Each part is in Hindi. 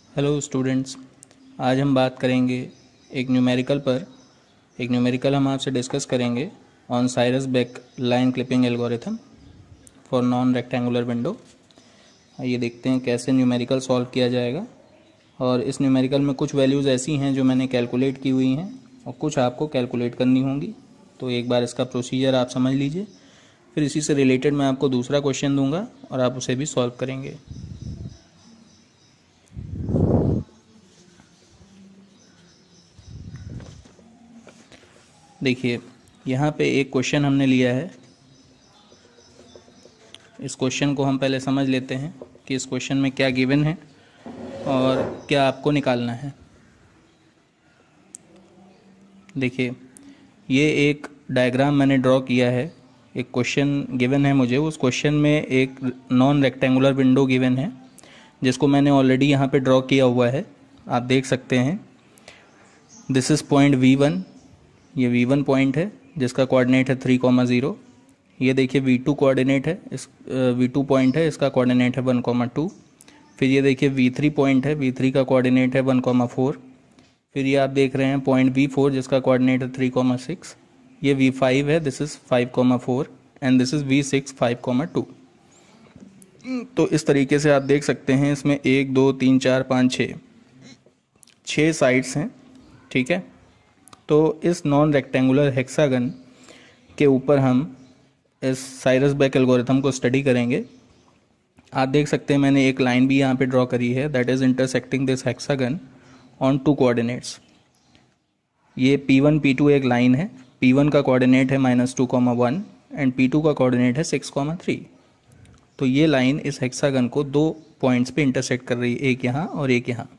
हेलो स्टूडेंट्स, आज हम बात करेंगे एक न्यूमेरिकल पर। एक न्यूमेरिकल हम आपसे डिस्कस करेंगे on Cyrus Beck line clipping algorithm for non rectangular window. आइए देखते हैं कैसे न्यूमेरिकल सॉल्व किया जाएगा। और इस न्यूमेरिकल में कुछ वैल्यूज़ ऐसी हैं जो मैंने कैलकुलेट की हुई हैं और कुछ आपको कैलकुलेट करनी होंगी। तो एक बार इसका प्रोसीजर आप समझ लीजिए, फिर इसी से रिलेटेड मैं आपको दूसरा क्वेश्चन दूंगा और आप उसे भी सॉल्व करेंगे। देखिए, यहाँ पे एक क्वेश्चन हमने लिया है। इस क्वेश्चन को हम पहले समझ लेते हैं कि इस क्वेश्चन में क्या गिवन है और क्या आपको निकालना है। देखिए, ये एक डायग्राम मैंने ड्रॉ किया है। एक क्वेश्चन गिवन है मुझे, उस क्वेश्चन में एक नॉन रेक्टेंगुलर विंडो गिवन है जिसको मैंने ऑलरेडी यहाँ पे ड्रॉ किया हुआ है। आप देख सकते हैं, दिस इज़ पॉइंट V1। ये V1 पॉइंट है जिसका कोऑर्डिनेट है 3,0। ये देखिए V2 कोऑर्डिनेट है, इस V2 पॉइंट है, इसका कोऑर्डिनेट है 1,2। फिर ये देखिए V3 पॉइंट है, V3 का कोऑर्डिनेट है 1,4। फिर ये आप देख रहे हैं पॉइंट V4 जिसका कोऑर्डिनेट है 3,6। ये V5 है, this is 5,4 and this is V6 5,2। तो इस तरीके से आप देख सकते हैं, इसमें 1 2 3 4 5 6 साइड्स हैं। ठीक है, तो इस नॉन रेक्टेंगुलर हेक्सागन के ऊपर हम इस साइरस बेक एल्गोरिथम को स्टडी करेंगे। आप देख सकते हैं मैंने एक लाइन भी यहाँ पे ड्रॉ करी है, that is intersecting this hexagon on 2 coordinates. ये P1 P2 एक लाइन है। P1 का कोऑर्डिनेट है -2,1 एंड P2 का कोऑर्डिनेट है 6,3। तो ये लाइन इस हेक्सागन को 2 पॉइंट्स पे इंटरसेक्ट कर रही है, एक यहाँ और एक यहाँ।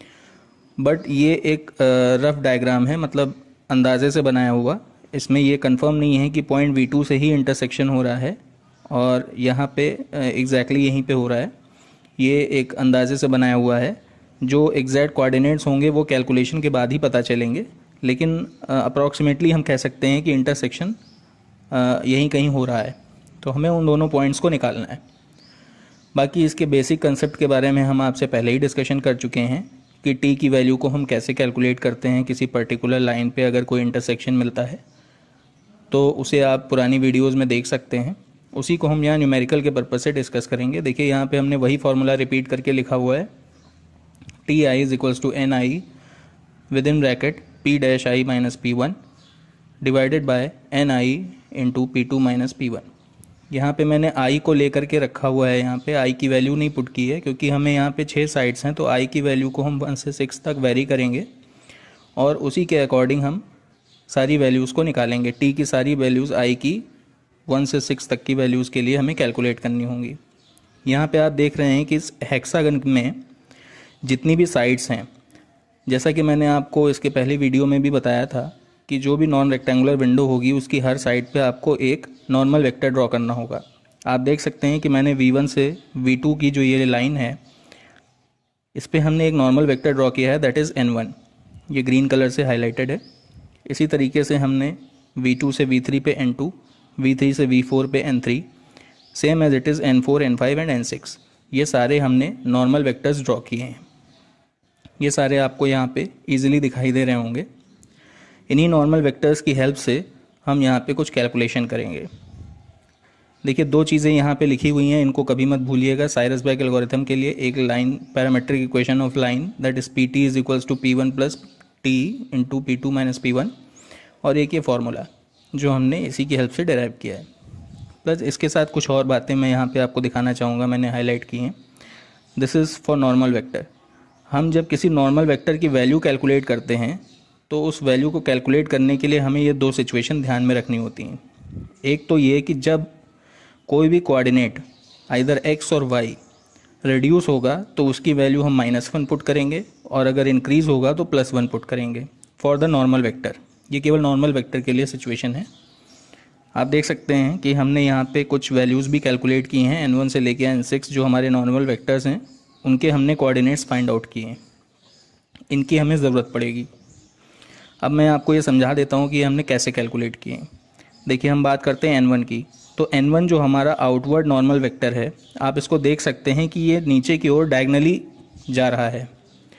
बट ये एक रफ डायग्राम है, मतलब अंदाजे से बनाया हुआ। इसमें ये कंफर्म नहीं है कि पॉइंट V2 से ही इंटरसेक्शन हो रहा है और यहाँ पे एग्जैक्टली यहीं पे हो रहा है। ये एक अंदाजे से बनाया हुआ है। जो एग्जैक्ट कोऑर्डिनेट्स होंगे वो कैलकुलेशन के बाद ही पता चलेंगे, लेकिन अप्रॉक्सीमेटली हम कह सकते हैं कि इंटरसेक्शन यहीं कहीं हो रहा है। तो हमें उन दोनों पॉइंट्स को निकालना है। बाकी इसके बेसिक कंसेप्ट के बारे में हम आपसे पहले ही डिस्कशन कर चुके हैं कि t की वैल्यू को हम कैसे कैलकुलेट करते हैं। किसी पर्टिकुलर लाइन पे अगर कोई इंटरसेक्शन मिलता है तो उसे आप पुरानी वीडियोस में देख सकते हैं। उसी को हम यहाँ न्यूमेरिकल के पर्पज़ से डिस्कस करेंगे। देखिए, यहाँ पे हमने वही फार्मूला रिपीट करके लिखा हुआ है, ti = ni with in bracket p' - p1 divided by ni into p2 - p1। यहाँ पे मैंने i को लेकर के रखा हुआ है। यहाँ पे i की वैल्यू नहीं पुट की है क्योंकि हमें यहाँ पे 6 साइड्स हैं, तो i की वैल्यू को हम 1 से 6 तक वेरी करेंगे और उसी के अकॉर्डिंग हम सारी वैल्यूज़ को निकालेंगे। t की सारी वैल्यूज़ i की 1 से 6 तक की वैल्यूज़ के लिए हमें कैलकुलेट करनी होंगी। यहाँ पे आप देख रहे हैं कि इस हेक्सागन में जितनी भी साइड्स हैं, जैसा कि मैंने आपको इसके पहले वीडियो में भी बताया था कि जो भी नॉन रेक्टेंगुलर विंडो होगी उसकी हर साइड पे आपको एक नॉर्मल वेक्टर ड्रॉ करना होगा। आप देख सकते हैं कि मैंने V1 से V2 की जो ये लाइन है, इस पे हमने एक नॉर्मल वेक्टर ड्रॉ किया है, दैट इज़ N1। ये ग्रीन कलर से हाईलाइटेड है। इसी तरीके से हमने V2 से V3 पे N2, V3 से V4 पे N3, same as it is N4 N5 and N6। ये सारे हमने नॉर्मल वेक्टर्स ड्रॉ किए हैं। ये सारे आपको यहाँ पे ईजिली दिखाई दे रहे होंगे। इन्हीं नॉर्मल वेक्टर्स की हेल्प से हम यहाँ पे कुछ कैलकुलेशन करेंगे। देखिए, 2 चीज़ें यहाँ पे लिखी हुई हैं, इनको कभी मत भूलिएगा। साइरस बेक एल्गोरिथम के लिए एक line parametric equation of line, that is PT = P1 + T into P2 - P1, और एक ये फार्मूला जो हमने इसी की हेल्प से डेराइव किया है। प्लस इसके साथ कुछ और बातें मैं यहाँ पे आपको दिखाना चाहूँगा, मैंने हाईलाइट की हैं। This is for normal vector. हम जब किसी नॉर्मल वेक्टर की वैल्यू कैलकुलेट करते हैं तो उस वैल्यू को कैलकुलेट करने के लिए हमें ये 2 सिचुएशन ध्यान में रखनी होती हैं। एक तो ये कि जब कोई भी कोऑर्डिनेट आइदर x और y रिड्यूस होगा तो उसकी वैल्यू हम -1 पुट करेंगे, और अगर इंक्रीज़ होगा तो +1 पुट करेंगे फॉर द नॉर्मल वेक्टर। ये केवल नॉर्मल वेक्टर के लिए सिचुएशन है। आप देख सकते हैं कि हमने यहाँ पे कुछ वैल्यूज़ भी कैलकुलेट की हैं, N1 से लेके N6 जो हमारे नॉर्मल वेक्टर्स हैं, उनके हमने कोऑर्डिनेट्स फाइंड आउट किए हैं। इनकी हमें ज़रूरत पड़ेगी। अब मैं आपको ये समझा देता हूँ कि हमने कैसे कैलकुलेट किए हैं। देखिए, हम बात करते हैं N1 की। तो N1 जो हमारा आउटवर्ड नॉर्मल वेक्टर है, आप इसको देख सकते हैं कि ये नीचे की ओर डायगनली जा रहा है।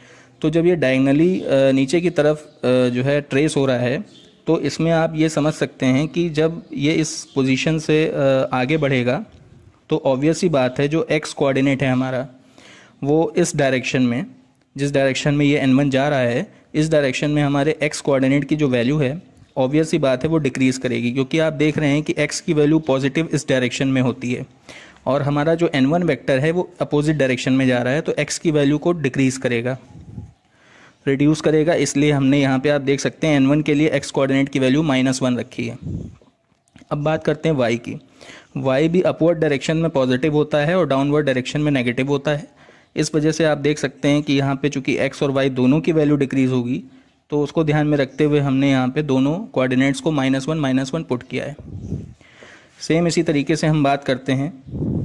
तो जब ये डायगनली नीचे की तरफ जो है ट्रेस हो रहा है, तो इसमें आप ये समझ सकते हैं कि जब ये इस पोजीशन से आगे बढ़ेगा तो ऑब्वियस सी बात है जो एक्स कोऑर्डिनेट है हमारा वो इस डायरेक्शन में, जिस डायरेक्शन में ये n1 जा रहा है, इस डायरेक्शन में हमारे एक्स कोऑर्डिनेट की जो वैल्यू है ऑब्वियस सी बात है वो डिक्रीज़ करेगी, क्योंकि आप देख रहे हैं कि x की वैल्यू पॉजिटिव इस डायरेक्शन में होती है और हमारा जो n1 वेक्टर है वो अपोजिट डायरेक्शन में जा रहा है, तो x की वैल्यू को डिक्रीज़ करेगा, रिड्यूस करेगा। इसलिए हमने यहाँ पे आप देख सकते हैं n1 के लिए x कोऑर्डिनेट की वैल्यू -1 रखी है। अब बात करते हैं y की। y भी अपवर्ड डायरेक्शन में पॉजिटिव होता है और डाउनवर्ड डायरेक्शन में नेगेटिव होता है। इस वजह से आप देख सकते हैं कि यहाँ पे चूंकि x और y दोनों की वैल्यू डिक्रीज़ होगी, तो उसको ध्यान में रखते हुए हमने यहाँ पे दोनों कोऑर्डिनेट्स को -1 पुट किया है। सेम इसी तरीके से हम बात करते हैं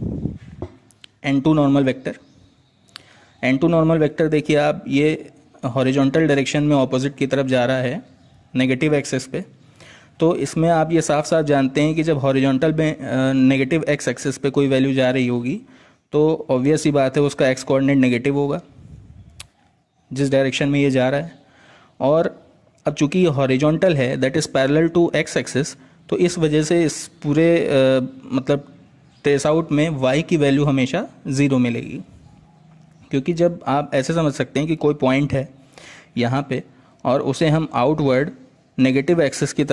n2 normal vector. n2 normal vector देखिए आप, ये हॉरिजॉन्टल डायरेक्शन में ऑपोजिट की तरफ जा रहा है नेगेटिव एक्सेस पे, तो इसमें आप ये साफ साफ जानते हैं कि जब हॉरिजॉन्टल में नेगेटिव एक्स एक्सेस पे कोई वैल्यू जा रही होगी तो ऑब्वियस सी बात है उसका एक्स कोऑर्डिनेट नेगेटिव होगा जिस डायरेक्शन में ये जा रहा है। और अब चूंकि ये हॉरिजॉन्टल है that is parallel to X axis, तो इस वजह से इस पूरे मतलब ट्रेस आउट में y की वैल्यू हमेशा 0 मिलेगी, क्योंकि जब आप ऐसे समझ सकते हैं कि कोई पॉइंट है यहाँ पे और उसे हम आउटवर्ड नेगेटिव एक्सिस की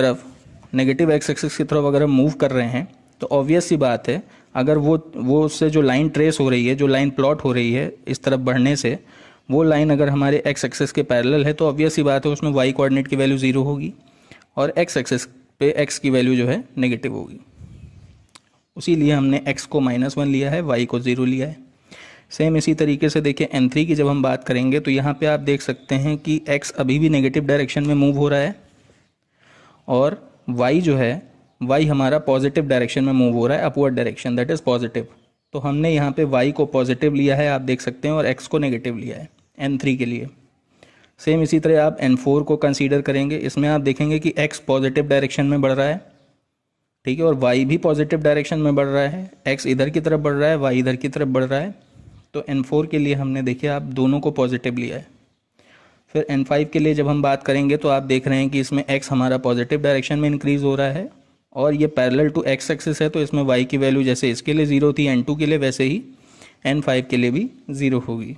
तरफ अगर हम मूव कर रहे हैं, तो ऑब्वियस सी बात है अगर वो उससे जो लाइन ट्रेस हो रही है, जो लाइन प्लॉट हो रही है इस तरफ बढ़ने से, वो लाइन अगर हमारे एक्स एक्सिस के पैरेलल है तो ऑब्वियस सी बात है उसमें y कोऑर्डिनेट की वैल्यू 0 होगी और एक्स एक्सिस पे x की वैल्यू जो है नेगेटिव होगी। उसीलिए हमने x को -1 लिया है, y को 0 लिया है। सेम इसी तरीके से देखिए n3 की जब हम बात करेंगे तो यहाँ पे आप देख सकते हैं कि x अभी भी नेगेटिव डायरेक्शन में मूव हो रहा है और y जो है y हमारा पॉजिटिव डायरेक्शन में मूव हो रहा है, upward direction that is positive. तो हमने यहाँ पे y को पॉजिटिव लिया है आप देख सकते हैं और x को नेगेटिव लिया है n3 के लिए। सेम इसी तरह आप n4 को कंसीडर करेंगे, इसमें आप देखेंगे कि x पॉजिटिव डायरेक्शन में बढ़ रहा है, ठीक है, और y भी पॉजिटिव डायरेक्शन में बढ़ रहा है, x इधर की तरफ बढ़ रहा है, y इधर की तरफ बढ़ रहा है। तो n4 के लिए हमने देखिए आप दोनों को पॉजिटिव लिया है। फिर n5 के लिए जब हम बात करेंगे तो आप देख रहे हैं कि इसमें x हमारा पॉजिटिव डायरेक्शन में इंक्रीज़ हो रहा है और ये पैरेलल टू x एक्सिस है, तो इसमें y की वैल्यू जैसे इसके लिए 0 थी n2 के लिए, वैसे ही n5 के लिए भी 0 होगी।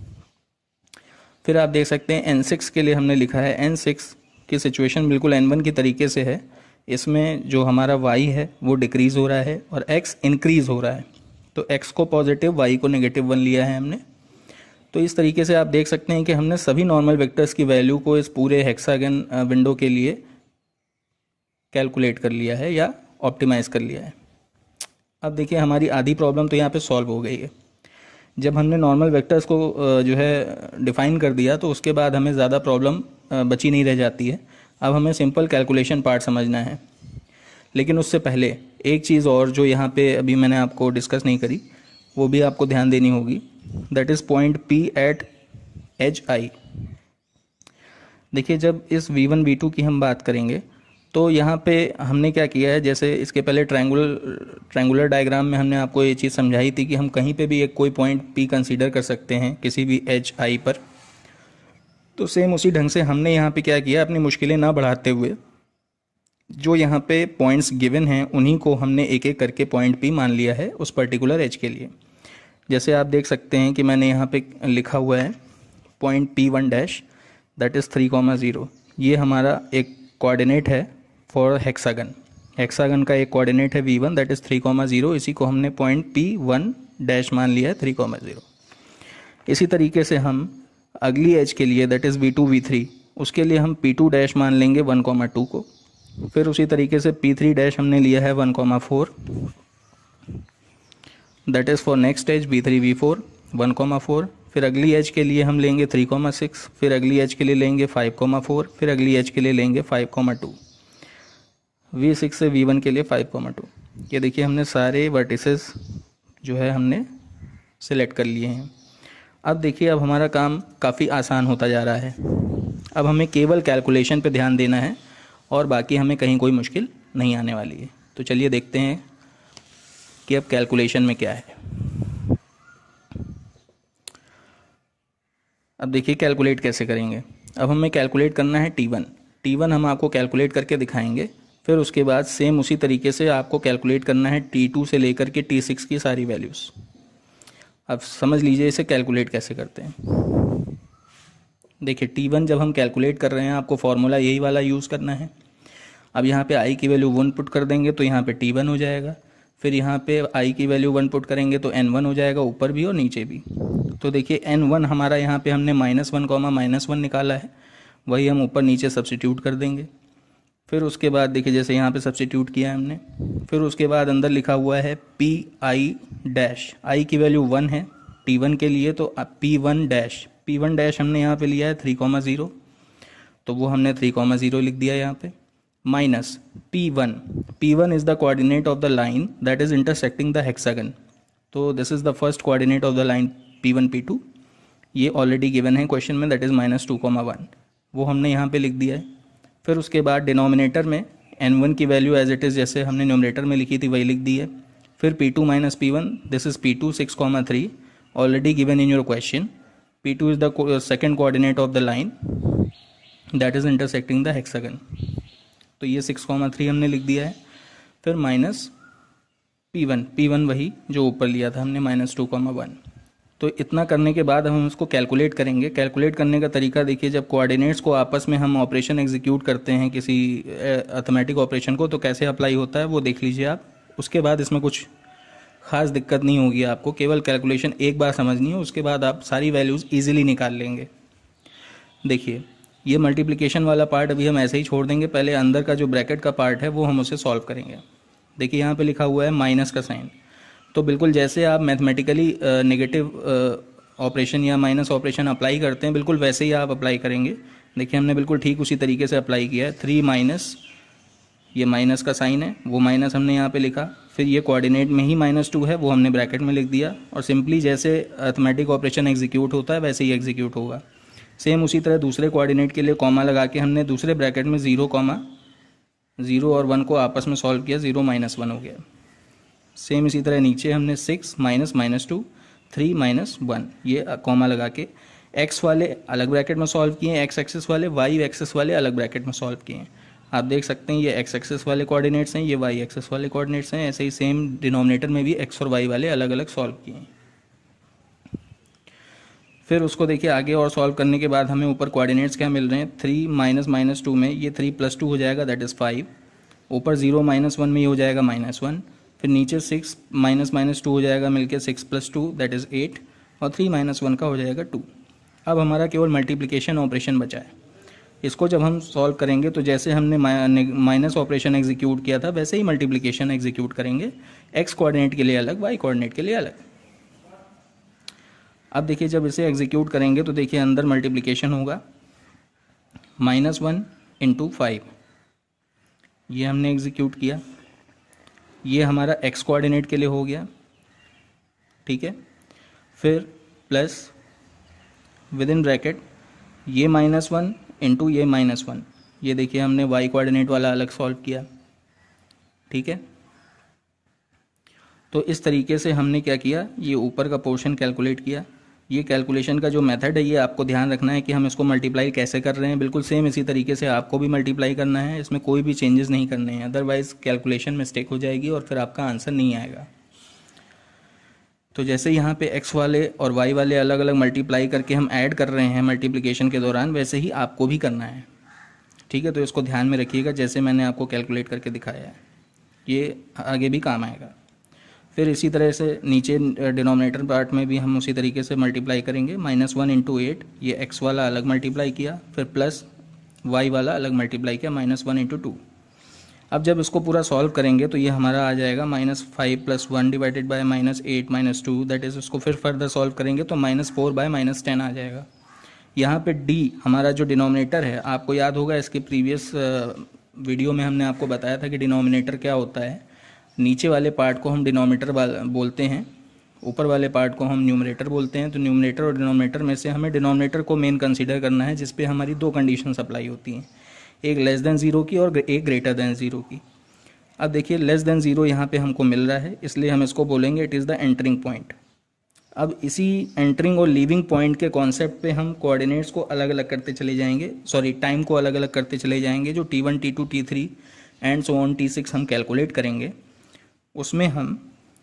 फिर आप देख सकते हैं n6 के लिए हमने लिखा है, n6 की सिचुएशन बिल्कुल n1 की तरीके से है। इसमें जो हमारा y है वो डिक्रीज़ हो रहा है और x इंक्रीज़ हो रहा है, तो x को पॉजिटिव y को -1 लिया है हमने। तो इस तरीके से आप देख सकते हैं कि हमने सभी नॉर्मल वेक्टर्स की वैल्यू को इस पूरे हेक्सागन विंडो के लिए कैलकुलेट कर लिया है या ऑप्टिमाइज़ कर लिया है। अब देखिए हमारी आधी प्रॉब्लम तो यहाँ पे सॉल्व हो गई है। जब हमने नॉर्मल वेक्टर्स को जो है डिफ़ाइन कर दिया तो उसके बाद हमें ज़्यादा प्रॉब्लम बची नहीं रह जाती है। अब हमें सिंपल कैलकुलेशन पार्ट समझना है, लेकिन उससे पहले एक चीज़ और जो यहाँ पे अभी मैंने आपको डिस्कस नहीं करी वो भी आपको ध्यान देनी होगी, that is point P at edge I. देखिए जब इस V1 V2 की हम बात करेंगे तो यहाँ पे हमने क्या किया है, जैसे इसके पहले ट्रायंगुलर डायग्राम में हमने आपको ये चीज़ समझाई थी कि हम कहीं पे भी एक कोई पॉइंट P कंसीडर कर सकते हैं किसी भी एज आई पर। तो सेम उसी ढंग से हमने यहाँ पे क्या किया, अपनी मुश्किलें ना बढ़ाते हुए जो यहाँ पे पॉइंट्स गिवन हैं उन्हीं को हमने एक एक करके पॉइंट P मान लिया है उस पर्टिकुलर एज के लिए। जैसे आप देख सकते हैं कि मैंने यहाँ पे लिखा हुआ है point P1 dash that is 3,0। ये हमारा एक कोऑर्डिनेट है फॉर हेक्सागन का एक कोऑर्डिनेट है V1 दैट इज़ 3,0। इसी को हमने पॉइंट P1 डैश मान लिया है 3,0। इसी तरीके से हम अगली एज के लिए दैट इज़ V2 V3 उसके लिए हम P2 डैश मान लेंगे 1,2 को। फिर उसी तरीके से P3 डैश हमने लिया है 1,4 that is for next edge V3 V4 1,4। फिर अगली एज के लिए हम लेंगे 3,6, फिर अगली एज के लिए लेंगे 5,4, फिर अगली एज के लिए लेंगे 5,2, V6 से V1 के लिए 5,2। ये देखिए हमने सारे वर्टिसेस जो है हमने सिलेक्ट कर लिए हैं। अब देखिए अब हमारा काम काफ़ी आसान होता जा रहा है। अब हमें केवल कैलकुलेशन पे ध्यान देना है और बाकी हमें कहीं कोई मुश्किल नहीं आने वाली है। तो चलिए देखते हैं कि अब कैलकुलेशन में क्या है। अब देखिए कैलकुलेट कैसे करेंगे। अब हमें कैलकुलेट करना है T1 हम आपको कैलकुलेट करके दिखाएंगे। फिर उसके बाद सेम उसी तरीके से आपको कैलकुलेट करना है T2 से लेकर के T6 की सारी वैल्यूज़। अब समझ लीजिए इसे कैलकुलेट कैसे करते हैं। देखिए T1 जब हम कैलकुलेट कर रहे हैं आपको फॉर्मूला यही वाला यूज़ करना है। अब यहाँ पे i की वैल्यू 1 पुट कर देंगे तो यहाँ पे T1 हो जाएगा। फिर यहाँ पे i की वैल्यू 1 पुट करेंगे तो N1 हो जाएगा, ऊपर भी और नीचे भी। तो देखिए N1 हमारा यहाँ पे हमने -1, -1 निकाला है, वही हम ऊपर नीचे सब्स्टिट्यूट कर देंगे। फिर उसके बाद देखिए जैसे यहाँ पे सब्स्टिट्यूट किया है हमने, फिर उसके बाद अंदर लिखा हुआ है Pi', i की वैल्यू 1 है T1 के लिए, तो P1' हमने यहाँ पे लिया है 3,0, तो वो हमने 3,0 लिख दिया यहाँ पे, minus P1 is the coordinate of the line that is intersecting the hexagon. तो this is the first coordinate of the line P1 P2, ये ऑलरेडी गिवन है क्वेश्चन में, दैट इज़ -2,1, वो हमने यहाँ पे लिख दिया है। फिर उसके बाद डिनोमिनेटर में N1 की वैल्यू एज इट इज़ जैसे हमने न्यूमरेटर में लिखी थी वही लिख दी है। फिर P2 - P1, this is P2 6,3 already given in your question. P2 is the second coordinate of the line that is intersecting the hexagon, तो ये 6,3 हमने लिख दिया है। फिर माइनस P1 वही जो ऊपर लिया था हमने -2,1। तो इतना करने के बाद हम उसको कैलकुलेट करेंगे। कैलकुलेट करने का तरीका देखिए, जब कोऑर्डिनेट्स को आपस में हम ऑपरेशन एग्जीक्यूट करते हैं किसी अर्थमेटिक ऑपरेशन को, तो कैसे अप्लाई होता है वो देख लीजिए आप। उसके बाद इसमें कुछ खास दिक्कत नहीं होगी आपको, केवल कैलकुलेशन एक बार समझनी है, उसके बाद आप सारी वैल्यूज़ ईजिली निकाल लेंगे। देखिए ये मल्टीप्लिकेशन वाला पार्ट अभी हम ऐसे ही छोड़ देंगे, पहले अंदर का जो ब्रैकेट का पार्ट है वो हम उसे सॉल्व करेंगे। देखिए यहाँ पे लिखा हुआ है माइनस का साइन, तो बिल्कुल जैसे आप मैथमेटिकली नेगेटिव ऑपरेशन या माइनस ऑपरेशन अप्लाई करते हैं, बिल्कुल वैसे ही आप अप्लाई करेंगे। देखिए हमने बिल्कुल ठीक उसी तरीके से अप्लाई किया है। 3 माइनस, ये माइनस का साइन है, वो माइनस हमने यहाँ पे लिखा। फिर ये कोऑर्डिनेट में ही -2 है, वो हमने ब्रैकेट में लिख दिया, और सिंपली जैसे अर्थमेटिक ऑपरेशन एग्जीक्यूट होता है वैसे ही एग्जीक्यूट होगा। सेम उसी तरह दूसरे कोऑर्डिनेट के लिए कॉमा लगा के हमने दूसरे ब्रैकेट में 0 और 1 को आपस में सॉल्व किया, 0 - 1 हो गया। सेम इसी तरह नीचे हमने 6 - -2 3 - 1, ये कॉमा लगा के x वाले अलग ब्रैकेट में सॉल्व किए, x एक्सिस वाले, y एक्सिस वाले अलग ब्रैकेट में सॉल्व किए। आप देख सकते हैं ये x एक्सिस वाले कोऑर्डिनेट्स हैं, ये y एक्सिस वाले कोऑर्डिनेट्स हैं। ऐसे ही सेम डिनोमिनेटर में भी x और y वाले अलग अलग सॉल्व किए। फिर उसको देखिए आगे और सॉल्व करने के बाद हमें ऊपर कोऑर्डिनेट्स क्या मिल रहे हैं, 3 - -2 में ये 3 + 2 हो जाएगा, दैट इज़ 5। ऊपर 0 - 1 में ये हो जाएगा -1। फिर नीचे 6 - -2 हो जाएगा मिलके 6 + 2 दैट इज़ 8, और 3 - 1 का हो जाएगा 2। अब हमारा केवल मल्टीप्लिकेशन ऑपरेशन बचा है। इसको जब हम सॉल्व करेंगे तो जैसे हमने माइनस ऑपरेशन एग्जीक्यूट किया था वैसे ही मल्टीप्लिकेशन एग्जीक्यूट करेंगे, x कोऑर्डिनेट के लिए अलग, y कोऑर्डिनेट के लिए अलग। अब देखिए जब इसे एग्जीक्यूट करेंगे तो देखिए अंदर मल्टीप्लिकेशन होगा, -1 × 5, ये हमने एग्जीक्यूट किया, ये हमारा x कोऑर्डिनेट के लिए हो गया, ठीक है। फिर प्लस विद इन ब्रैकेट ये -1 × ये -1, ये देखिए हमने y कोऑर्डिनेट वाला अलग सॉल्व किया, ठीक है। तो इस तरीके से हमने क्या किया, ये ऊपर का पोर्शन कैलकुलेट किया। ये कैलकुलेशन का जो मेथड है ये आपको ध्यान रखना है कि हम इसको मल्टीप्लाई कैसे कर रहे हैं, बिल्कुल सेम इसी तरीके से आपको भी मल्टीप्लाई करना है, इसमें कोई भी चेंजेस नहीं करने हैं, अदरवाइज़ कैलकुलेशन मिस्टेक हो जाएगी और फिर आपका आंसर नहीं आएगा। तो जैसे यहाँ पे x वाले और y वाले अलग अलग मल्टीप्लाई करके हम ऐड कर रहे हैं मल्टीप्लिकेशन के दौरान, वैसे ही आपको भी करना है, ठीक है। तो इसको ध्यान में रखिएगा, जैसे मैंने आपको कैलकुलेट करके दिखाया है ये आगे भी काम आएगा। फिर इसी तरह से नीचे डिनोमिनेटर पार्ट में भी हम उसी तरीके से मल्टीप्लाई करेंगे, -1 × 8, ये x वाला अलग मल्टीप्लाई किया, फिर प्लस y वाला अलग मल्टीप्लाई किया, -1 × 2। अब जब इसको पूरा सॉल्व करेंगे तो ये हमारा आ जाएगा -5 + 1 डिवाइडेड बाय -8 - 2, दैट इज़ उसको फिर फर्दर सॉल्व करेंगे तो -4/- 10 आ जाएगा। यहाँ पे d हमारा जो डिनोमिनेटर है, आपको याद होगा इसके प्रीवियस वीडियो में हमने आपको बताया था कि डिनोमिनेटर क्या होता है। नीचे वाले पार्ट को हम डिनोमिनेटर बोलते हैं, ऊपर वाले पार्ट को हम न्यूमरेटर बोलते हैं। तो न्यूमरेटर और डिनोमिनेटर में से हमें डिनोमिनेटर को मेन कंसीडर करना है, जिस पे हमारी दो कंडीशंस अप्लाई होती हैं, एक लेस देन 0 की और एक ग्रेटर देन 0 की। अब देखिए लेस देन 0 यहाँ पे हमको मिल रहा है, इसलिए हम इसको बोलेंगे it is the entering point. अब इसी एंटरिंग और लीविंग पॉइंट के कॉन्सेप्ट पे हम कोऑर्डिनेट्स को अलग अलग करते चले जाएंगे, सॉरी टाइम को अलग अलग करते चले जाएंगे। जो T1 T2 T3 and so on T6 हम कैलकुलेट करेंगे, उसमें हम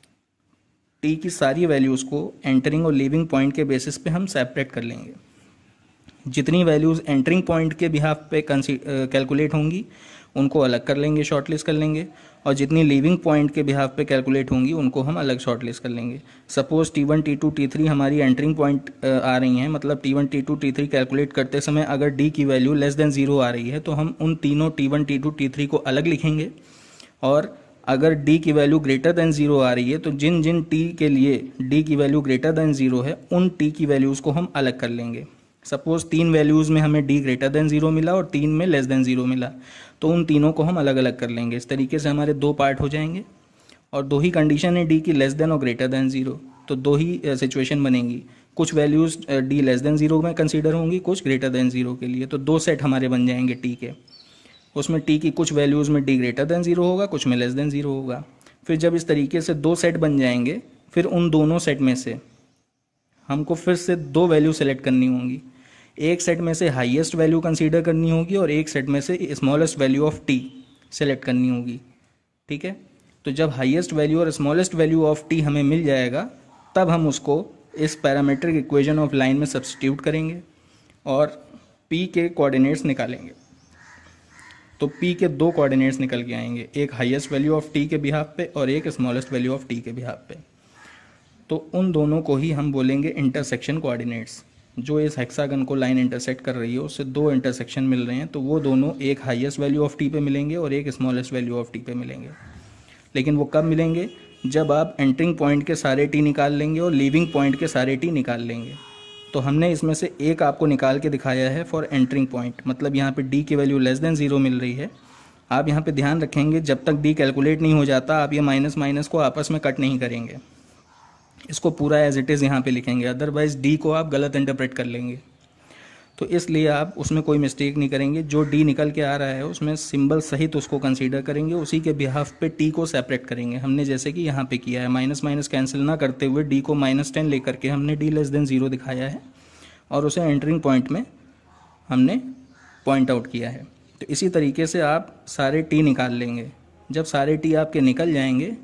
टी की सारी वैल्यूज़ को एंटरिंग और लीविंग पॉइंट के बेसिस पे हम सेपरेट कर लेंगे। जितनी वैल्यूज़ एंटरिंग पॉइंट के बिहाफ पे कैलकुलेट होंगी उनको अलग कर लेंगे, शॉर्टलिस्ट कर लेंगे, और जितनी लीविंग पॉइंट के बिहाफ पे कैलकुलेट होंगी उनको हम अलग शॉर्टलिस्ट कर लेंगे। सपोज T1 T2 T3 हमारी एंटरिंग पॉइंट आ रही हैं, मतलब T1 T2 T3 कैलकुलेट करते समय अगर D की वैल्यू लेस देन 0 आ रही है तो हम उन तीनों T1 T2 T3 को अलग लिखेंगे, और अगर D की वैल्यू ग्रेटर देन 0 आ रही है तो जिन जिन T के लिए D की वैल्यू ग्रेटर देन 0 है उन T की वैल्यूज़ को हम अलग कर लेंगे। सपोज 3 वैल्यूज़ में हमें D ग्रेटर देन 0 मिला और 3 में लेस देन 0 मिला, तो उन तीनों को हम अलग अलग कर लेंगे। इस तरीके से हमारे 2 पार्ट हो जाएंगे, और 2 ही कंडीशन है D की लेस देन और ग्रेटर देन 0, तो 2 ही सिचुएशन बनेंगी। कुछ वैल्यूज़ D लेस देन 0 में कंसीडर होंगी, कुछ ग्रेटर देन 0 के लिए, तो 2 सेट हमारे बन जाएंगे T के। उसमें T की कुछ वैल्यूज़ में D ग्रेटर देन 0 होगा, कुछ में लेस देन 0 होगा। फिर जब इस तरीके से 2 सेट बन जाएंगे, फिर उन दोनों सेट में से हमको फिर से 2 वैल्यू सेलेक्ट करनी होंगी। एक सेट में से हाईएस्ट वैल्यू कंसीडर करनी होगी और एक सेट में से smallest value of T select करनी होगी। ठीक है, तो जब हाईएस्ट वैल्यू और स्मॉलेस्ट वैल्यू ऑफ T हमें मिल जाएगा, तब हम उसको इस पैरामीट्रिक इक्वेशन ऑफ लाइन में सब्स्टिट्यूट करेंगे और P के कोऑर्डिनेट्स निकालेंगे। तो P के 2 कोऑर्डिनेट्स निकल के आएंगे, एक हाईएस्ट वैल्यू ऑफ T के बिहाफ पे और एक स्मॉलेस्ट वैल्यू ऑफ T के बिहाफ पे। तो उन दोनों को ही हम बोलेंगे इंटरसेक्शन कोऑर्डिनेट्स। जो इस हेक्सागन को लाइन इंटरसेक्ट कर रही है उससे 2 इंटरसेक्शन मिल रहे हैं, तो वो दोनों एक हाईएस्ट वैल्यू ऑफ T पे मिलेंगे और एक स्मॉलेस्ट वैल्यू ऑफ T पे मिलेंगे। लेकिन वो कब मिलेंगे? जब आप एंटरिंग पॉइंट के सारे T निकाल लेंगे और लीविंग पॉइंट के सारे T निकाल लेंगे। तो हमने इसमें से एक आपको निकाल के दिखाया है फॉर एंटरिंग पॉइंट, मतलब यहाँ पे D की वैल्यू लेस देन 0 मिल रही है। आप यहाँ पे ध्यान रखेंगे, जब तक D कैलकुलेट नहीं हो जाता आप ये माइनस माइनस को आपस में कट नहीं करेंगे, इसको पूरा एज इट इज़ यहाँ पे लिखेंगे, अदरवाइज D को आप गलत इंटरप्रेट कर लेंगे। तो इसलिए आप उसमें कोई मिस्टेक नहीं करेंगे, जो D निकल के आ रहा है उसमें सिंबल सहित उसको कंसीडर करेंगे, उसी के बिहाफ पे T को सेपरेट करेंगे। हमने जैसे कि यहाँ पे किया है, माइनस माइनस कैंसिल ना करते हुए D को -10 लेकर के हमने D लेस देन 0 दिखाया है और उसे एंटरिंग पॉइंट में हमने पॉइंट आउट किया है। तो इसी तरीके से आप सारे T निकाल लेंगे। जब सारे T आपके निकल जाएंगे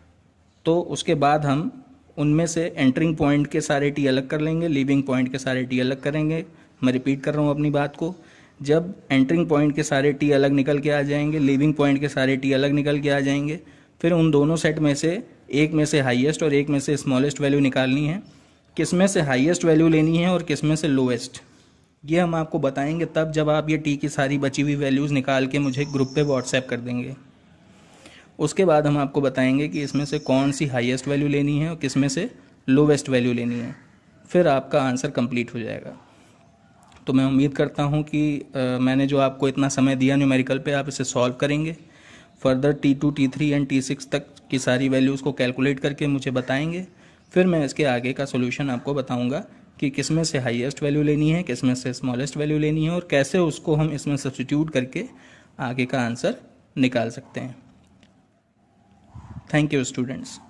तो उसके बाद हम उनमें से एंटरिंग पॉइंट के सारे T अलग कर लेंगे, लीविंग पॉइंट के सारे T अलग करेंगे। मैं रिपीट कर रहा हूँ अपनी बात को, जब एंटरिंग पॉइंट के सारे T अलग निकल के आ जाएंगे, लीविंग पॉइंट के सारे T अलग निकल के आ जाएंगे, फिर उन दोनों सेट में से एक में से हाईएस्ट और एक में से स्मॉलेस्ट वैल्यू निकालनी है। किस में से हाईएस्ट वैल्यू लेनी है और किस में से लोएस्ट, ये हम आपको बताएंगे तब जब आप ये T की सारी बची हुई वैल्यूज़ निकाल के मुझे ग्रुप पे व्हाट्सएप कर देंगे। उसके बाद हम आपको बताएंगे कि इसमें से कौन सी हाईएस्ट वैल्यू लेनी है और किस में से लोवेस्ट वैल्यू लेनी है, फिर आपका आंसर कंप्लीट हो जाएगा। तो मैं उम्मीद करता हूँ कि मैंने जो आपको इतना समय दिया न्यूमेरिकल पे, आप इसे सॉल्व करेंगे। Further T2 T3 and T6 तक की सारी वैल्यूज़ को कैलकुलेट करके मुझे बताएंगे, फिर मैं इसके आगे का सोल्यूशन आपको बताऊँगा कि किस में से हाईएस्ट वैल्यू लेनी है, किस में से स्मॉलेस्ट वैल्यू लेनी है और कैसे उसको हम इसमें सब्स्टिट्यूट करके आगे का आंसर निकाल सकते हैं। Thank you, students.